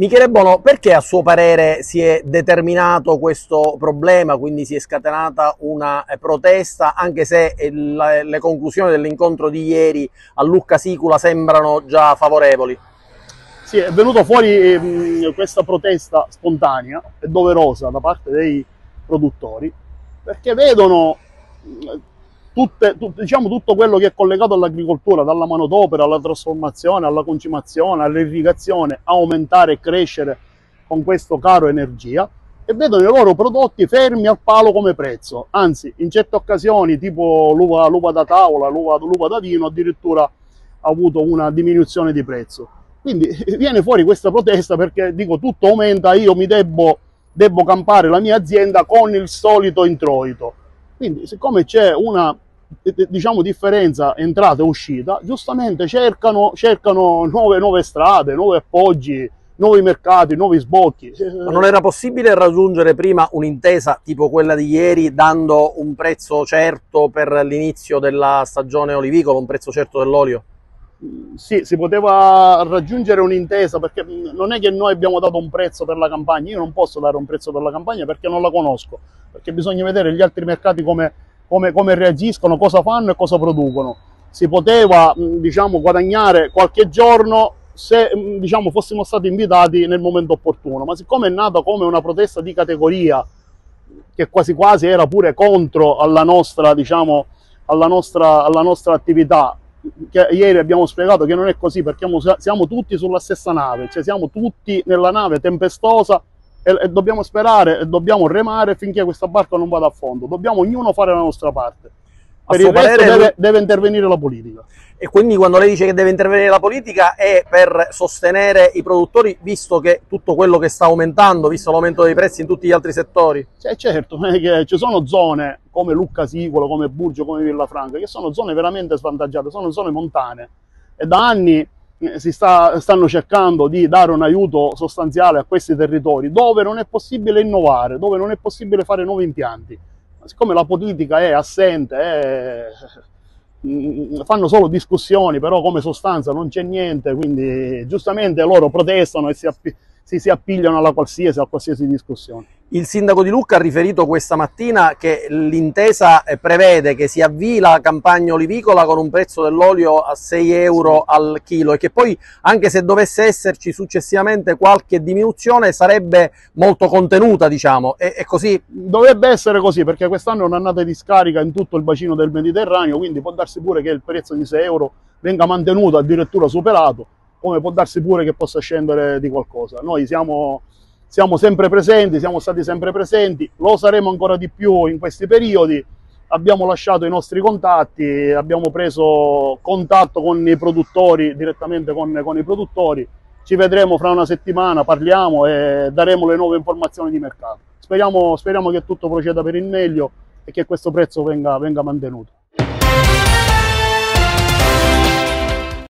Michele Bono, perché a suo parere si è determinato questo problema, quindi si è scatenata una protesta, anche se le conclusioni dell'incontro di ieri a Lucca Sicula sembrano già favorevoli? Sì, è venuta fuori questa protesta spontanea e doverosa da parte dei produttori, perché vedono diciamo, tutto quello che è collegato all'agricoltura, dalla manodopera alla trasformazione, alla concimazione, all'irrigazione, aumentare e crescere con questo caro energia, e vedono i loro prodotti fermi al palo come prezzo. Anzi, in certe occasioni, tipo l'uva da tavola, l'uva da vino, addirittura ha avuto una diminuzione di prezzo. Quindi viene fuori questa protesta perché dico tutto aumenta, io devo campare la mia azienda con il solito introito. Quindi siccome c'è una, diciamo, differenza entrata e uscita, giustamente cercano nuove strade, nuovi appoggi, nuovi mercati, nuovi sbocchi. Ma non era possibile raggiungere prima un'intesa tipo quella di ieri, dando un prezzo certo per l'inizio della stagione olivicola, un prezzo certo dell'olio? Sì, si poteva raggiungere un'intesa, perché non è che noi abbiamo dato un prezzo per la campagna. Io non posso dare un prezzo per la campagna perché non la conosco, perché bisogna vedere gli altri mercati come reagiscono, cosa fanno e cosa producono. Si poteva, diciamo, guadagnare qualche giorno se, diciamo, fossimo stati invitati nel momento opportuno, ma siccome è nata come una protesta di categoria che quasi quasi era pure contro alla nostra, diciamo, alla nostra attività, che ieri abbiamo spiegato che non è così, perché siamo tutti sulla stessa nave, cioè siamo tutti nella nave tempestosa e dobbiamo sperare e dobbiamo remare finché questa barca non vada a fondo. Dobbiamo ognuno fare la nostra parte. Per il resto deve intervenire la politica. E quindi quando lei dice che deve intervenire la politica è per sostenere i produttori, visto che tutto quello che sta aumentando, visto l'aumento dei prezzi in tutti gli altri settori? Certo, che ci sono zone come Lucca Sicula, come Burgio, come Villafranca, che sono zone veramente svantaggiate, sono zone montane, e da anni stanno cercando di dare un aiuto sostanziale a questi territori dove non è possibile innovare, dove non è possibile fare nuovi impianti. Ma siccome la politica è assente, fanno solo discussioni, però come sostanza non c'è niente, quindi giustamente loro protestano e si appigliano a qualsiasi discussione. Il sindaco di Lucca ha riferito questa mattina che l'intesa prevede che si avvii la campagna olivicola con un prezzo dell'olio a 6 euro al chilo, e che poi, anche se dovesse esserci successivamente qualche diminuzione, sarebbe molto contenuta, diciamo. È così? Dovrebbe essere così, perché quest'anno è un'annata di scarica in tutto il bacino del Mediterraneo, quindi può darsi pure che il prezzo di 6 euro venga mantenuto, addirittura superato, come può darsi pure che possa scendere di qualcosa. Noi siamo sempre presenti, siamo stati sempre presenti, lo saremo ancora di più in questi periodi. Abbiamo lasciato i nostri contatti, abbiamo preso contatto con i produttori, direttamente con i produttori. Ci vedremo fra una settimana, parliamo e daremo le nuove informazioni di mercato. Speriamo che tutto proceda per il meglio e che questo prezzo venga mantenuto.